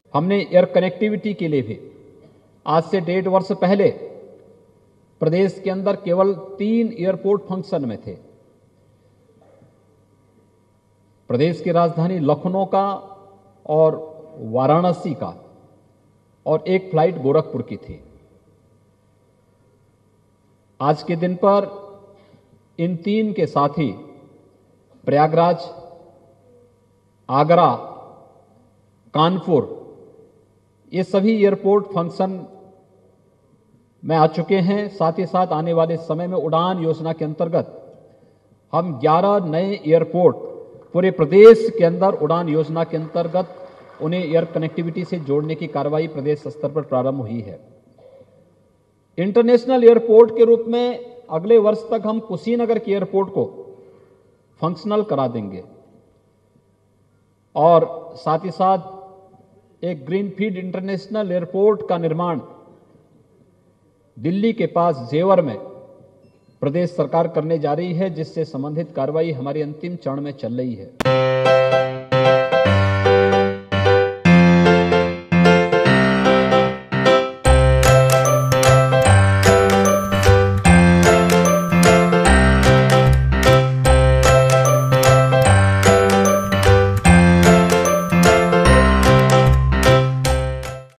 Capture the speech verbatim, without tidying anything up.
हमने air connectivity के लिए भी आज से डेढ़ वर्ष पहले प्रदेश के अंदर केवल तीन एयरपोर्ट फंक्शन में थे। प्रदेश की राजधानी लखनऊ का और वाराणसी का, और एक फ्लाइट गोरखपुर की थी। आज के दिन पर इन तीन के साथ ही प्रयागराज, आगरा, कानपुर, ये सभी एयरपोर्ट फंक्शन में आ चुके हैं। साथ ही साथ आने वाले समय में उड़ान योजना के अंतर्गत हम ग्यारह नए एयरपोर्ट पूरे प्रदेश के अंदर उड़ान योजना के अंतर्गत उन्हें एयर कनेक्टिविटी से जोड़ने की कार्रवाई प्रदेश स्तर पर प्रारंभ हुई है। इंटरनेशनल एयरपोर्ट के रूप में अगले वर्ष तक हम कुशीनगर के एयरपोर्ट को फंक्शनल करा देंगे और साथ ही साथ एक ग्रीनफील्ड इंटरनेशनल एयरपोर्ट का निर्माण दिल्ली के पास जेवर में प्रदेश सरकार करने जा रही है, जिससे संबंधित कार्रवाई हमारी अंतिम चरण में चल रही है।